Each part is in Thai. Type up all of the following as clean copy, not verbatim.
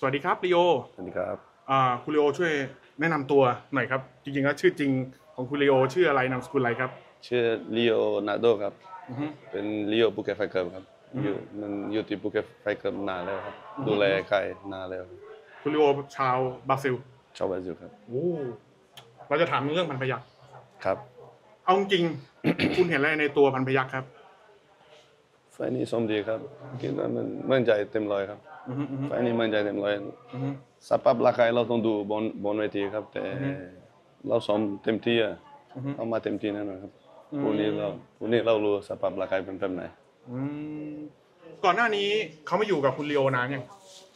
สวัสดีครับลีโอสวัสดีครับคุณลีโอช่วยแนะนำตัวหน่อยครับจริงๆแล้วชื่อจริงของคุณลีโอชื่ออะไรนามสกุลอะไรครับชื่อลีโอนาโดครับอือฮึเป็นลีโอภูเก็ตไฟเกิร์ครับอยู่ที่ภูเก็ตไฟเกิร์นานแล้วครับดูแลใครนานแล้วคุณลีโอชาวบราซิลชาวบราซิลครับโอ้เราจะถามเรื่องพันพยัคฆ์ครับเอาจริงๆ คุณเห็นอะไรในตัวพันพยัคฆ์ครับไฟนี้สมดีครับคิดว่ามันมั่นใจเต็มร้อยครับไฟนี้มั่นใจเต็มร้อยสภาพร่างกายเราต้องดูบนเวทีครับแต่เราซ้อมเต็มที่เอามาเต็มที่แน่นอนครับพรุ่งนี้เรารู้สภาพร่างกายเป็นแบบไหนอืมก่อนหน้านี้เขามาอยู่กับคุณลีโอนานยัง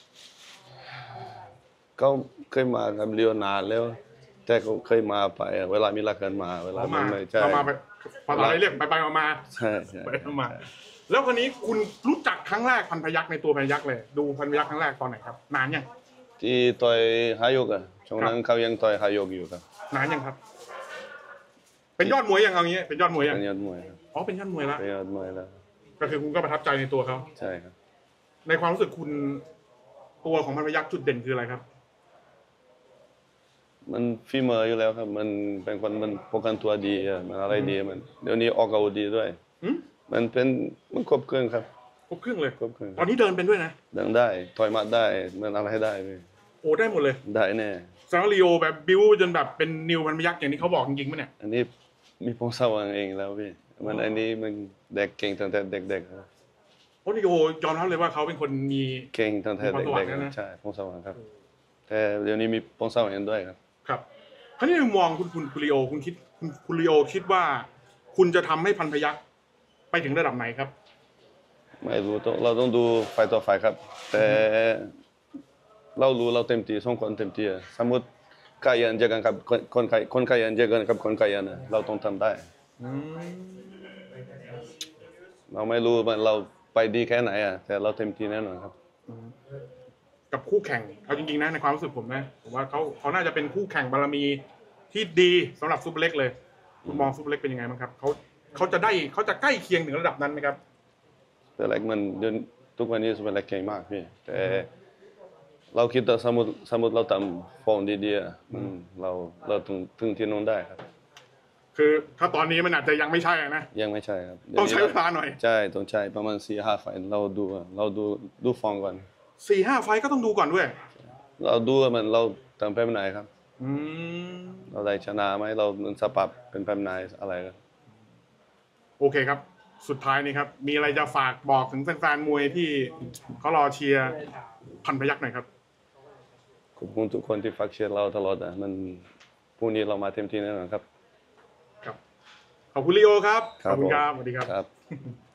เขาเคยมากับเรียวนานแล้วแต่เขาเคยมาไปเวลามีรักกันมาเวลาไม่ใช่เรามาไปภาษาอะไรเรียกไปมาใช่ใช่ไปมาแล้วคนนี้คุณรู้จักครั้งแรกพันพยัคฆ์ในตัวพันพยัคฆ์เลยดูพันพยัคฆ์ครั้งแรกตอนไหนครับนานยังที่ต่อยฮายกช่วงนั้นเขายังต่อยฮายกอยู่ครับนานยังครับเป็นยอดมวยยังเอางี้เป็นยอดมวยยังเป็นยอดมวยครับอ๋อเป็นยอดมวยแล้วเป็นยอดมวยแล้วก็คือคุณก็ประทับใจในตัวเขาใช่ครับในความรู้สึกคุณตัวของพันพยัคฆ์จุดเด่นคืออะไรครับมันฝีมืออยู่แล้วครับมันเป็นคนมันป้องกันตัวดีมันอะไรดีมันเดี๋ยวนี้ออกอาวุธดีด้วยมันครบเครื่องครับครบเครื่องเลยครบเครื่องตอนนี้เดินเป็นด้วยนะเดินได้ถอยมาได้มันอะไรได้เลยโอ้ได้หมดเลยได้แน่แซงลีโอแบบบิ้วจนแบบเป็นนิวพันพยัคฆ์อย่างที่เขาบอกจริงๆมั้ยเนี่ยอันนี้มีพงศาวรรค์เองแล้วพี่มันอันนี้มันเด็กเก่งตั้งแต่เด็กๆครับโอ้ลีโอยอมรับเลยว่าเขาเป็นคนมีเก่งตั้งแต่เด็กๆใช่พงศาวรรค์ครับแต่เดี๋ยวนี้มีพงศาวรรค์ด้วยครับครับคราวนี้มองคุณลีโอคุณลีโอคิดว่าคุณจะทำให้พันพยัคฆ์ไปถึงระดับไหนครับไม่รู้เราต้องดูไฟต่อไฟครับแต่เรารู้เราเต็มที่สองคนเต็มที่สมมติขยันเจอกันกับคนขยันเจอกันกับคนขยันเราต้องทำได้เราไม่รู้ว่าเราไปดีแค่ไหนแต่เราเต็มที่แน่นอนครับกับคู่แข่งเอาจริงๆนะในความรู้สึกผมนะผมว่าเขาน่าจะเป็นคู่แข่งบารมีที่ดีสำหรับซูเปอร์เล็กเลยมองซูเปอร์เล็กเป็นยังไงบ้างครับเขาจะใกล้เคียงถึงระดับนั้นไหมครับซูเปอร์เล็กมันทุกวันนี้ซูเปอร์เล็กเก่งมากพี่แต่เราคิดว่าสมมติเราทำฟอร์มดีๆเราถึงที่นู้นได้ครับคือถ้าตอนนี้มันอาจจะยังไม่ใช่นะยังไม่ใช่ครับต้องใช้เวลาหน่อยใช่ต้องใช้ประมาณ4-5 ไฟเราดูฟอร์มก่อน 4-5 ไฟก็ต้องดูก่อนด้วยเราดูว่าเราทำแบบไหนครับเราได้ชนะไหมเราสปับเป็นแบบไหนอะไรครับโอเคครับสุดท้ายนี้ครับมีอะไรจะฝากบอกถึงแฟนๆมวยที่เขารอเชียร์พันพยัคฆ์หน่อยครับขอบคุณทุกคนที่ฝากเชียร์เราตลอดมันพรุ่งนี้เรามาเต็มที่แน่นอนครับขอบคุณลีโอครับขอบคุณครับสวัสดีครับ